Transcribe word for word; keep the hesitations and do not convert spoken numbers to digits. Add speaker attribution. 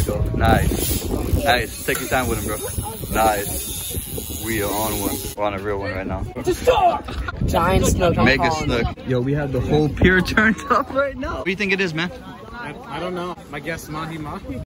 Speaker 1: go. Nice. Nice. Take your time with him, bro. Nice. We are on one. We're on a real one right now.
Speaker 2: Giant snook.
Speaker 1: Mega snook. Yo, we have the whole pier turned up right now. What do you think it is, man?
Speaker 3: I, I don't know. My guess, mahi mahi.